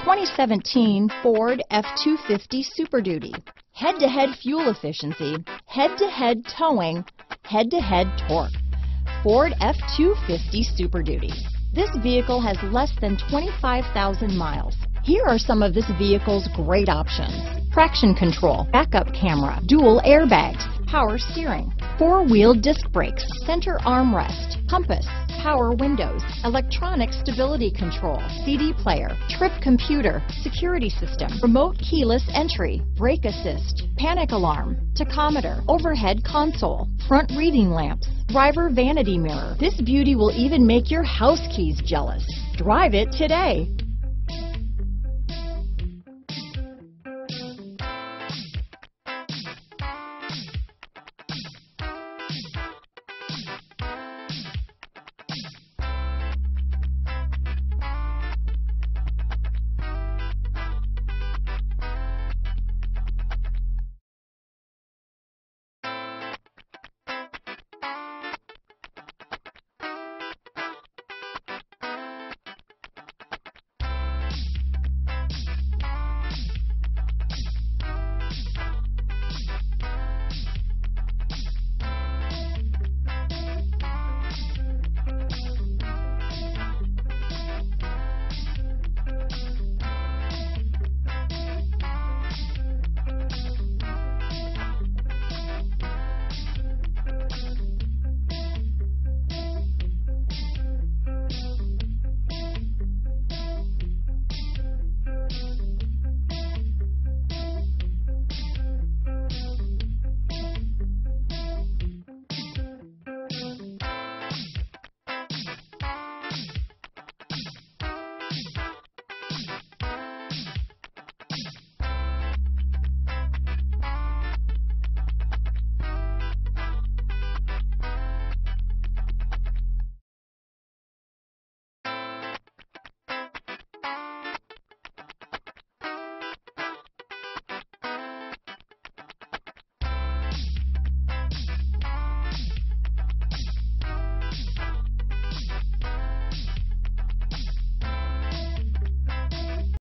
2017 Ford F-250 Super Duty. Head-to-head fuel efficiency, head-to-head towing, head-to-head torque. Ford F-250 Super Duty. This vehicle has less than 25,000 miles. Here are some of this vehicle's great options: traction control, backup camera, dual airbags, power steering, four-wheel disc brakes, center armrest, compass, power windows, electronic stability control, CD player, trip computer, security system, remote keyless entry, brake assist, panic alarm, tachometer, overhead console, front reading lamps, driver vanity mirror. This beauty will even make your house keys jealous. Drive it today.